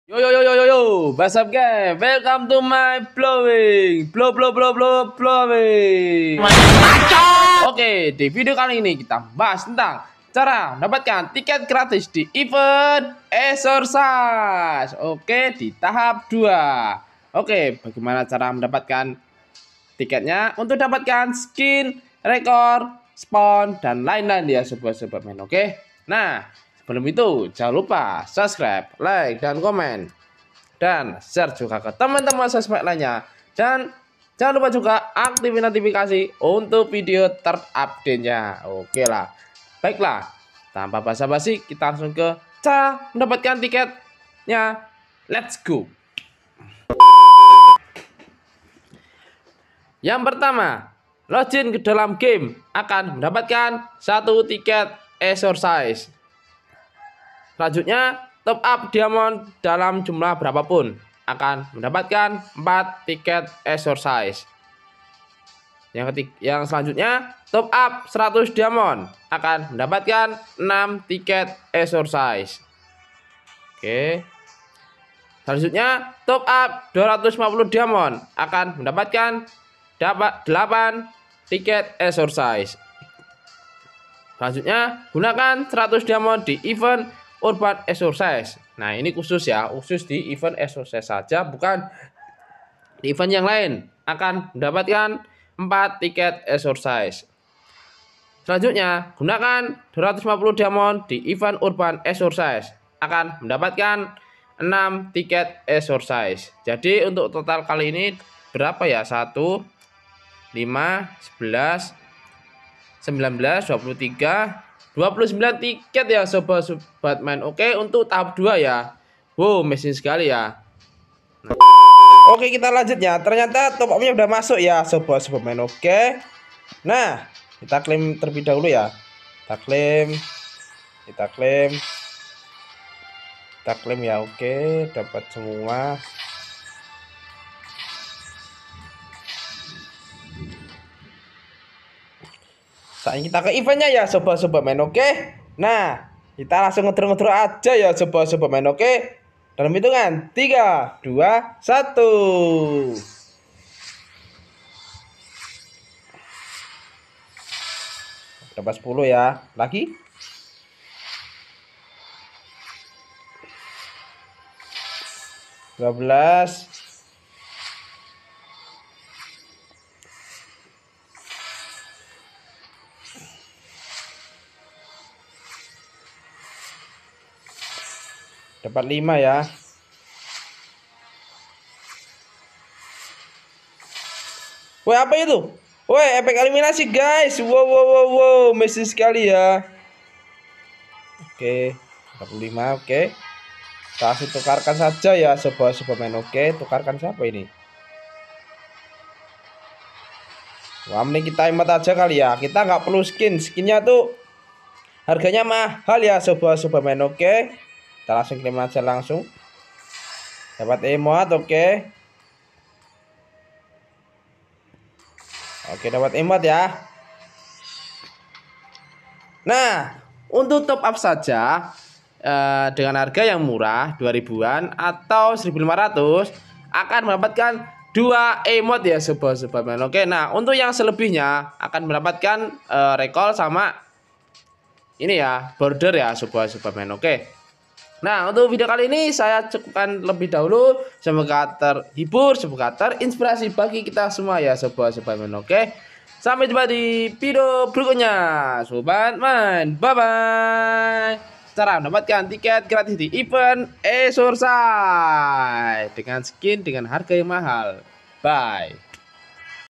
Yo yo yo yo yo yo, what's up guys? Welcome to my blowing, blowing. Oke, di video kali ini kita bahas tentang cara mendapatkan tiket gratis di event Exorcise. Oke, di tahap 2. Oke, bagaimana cara mendapatkan tiketnya? Untuk dapatkan skin, rekor, spawn, dan lain-lain ya sobat-sobat main. Oke, nah sebelum itu, jangan lupa subscribe, like, dan komen. Dan share juga ke teman-teman sosmed lainnya. Dan jangan lupa juga aktifin notifikasi untuk video terupdate-nya. Oke lah. Baiklah, tanpa basa-basi, kita langsung ke cara mendapatkan tiketnya. Let's go. Yang pertama, login ke dalam game akan mendapatkan 1 tiket Exorcise. Selanjutnya, top up diamond dalam jumlah berapapun akan mendapatkan 4 tiket Exorcise. Yang selanjutnya, top up 100 diamond akan mendapatkan 6 tiket Exorcise. Oke. Selanjutnya, top up 250 diamond akan mendapatkan 8 tiket Exorcise. Selanjutnya, gunakan 100 diamond di event Urban Exorcise. Nah, ini khusus ya, khusus di event Exorcise saja, bukan di event yang lain. Akan mendapatkan 4 tiket Exorcise. Selanjutnya, gunakan 250 diamond di event Urban Exorcise. Akan mendapatkan 6 tiket Exorcise. Jadi untuk total kali ini berapa ya? 1, 5, 11, 19, 23, 29 tiket ya sobat main. Oke, untuk tahap 2 ya. Wow, mesin sekali ya. Nah. Oke, kita lanjut ya. Ternyata top up-nya udah masuk ya sobat main. Oke. Nah, kita klaim terlebih dahulu ya. Kita klaim ya. Oke, dapat semua. Saat kita ke eventnya ya sobat main. Oke. Nah, kita langsung ngedro aja ya sobat main. Oke. Dalam hitungan 3, 2, 1. Dapat 10 ya. Lagi. Belas. Dapat 5 ya. Woi, apa itu? Woi, efek eliminasi guys. Wow, mesin sekali ya. Oke, 45. Oke. Kita langsung tukarkan saja ya sobat main. Oke, tukarkan siapa ini? Wah, mending kita emot aja kali ya. Kita nggak perlu skin. Skinnya tuh harganya mahal ya sobat main. Oke. Kita langsung klaim aja langsung. Dapat emot, oke. Oke, dapat emot ya. Nah, untuk top up saja dengan harga yang murah 2000-an atau 1500 akan mendapatkan 2 emot ya sobat main. Oke, nah untuk yang selebihnya akan mendapatkan recall sama ini ya, border ya sobat main. Oke. Nah, untuk video kali ini saya cukupkan lebih dahulu. Semoga terhibur, semoga terinspirasi bagi kita semua ya sobat main. Oke. Sampai jumpa di video berikutnya sobat main. Bye bye. Cara mendapatkan tiket gratis di event Exorcise dengan skin dengan harga yang mahal. Bye.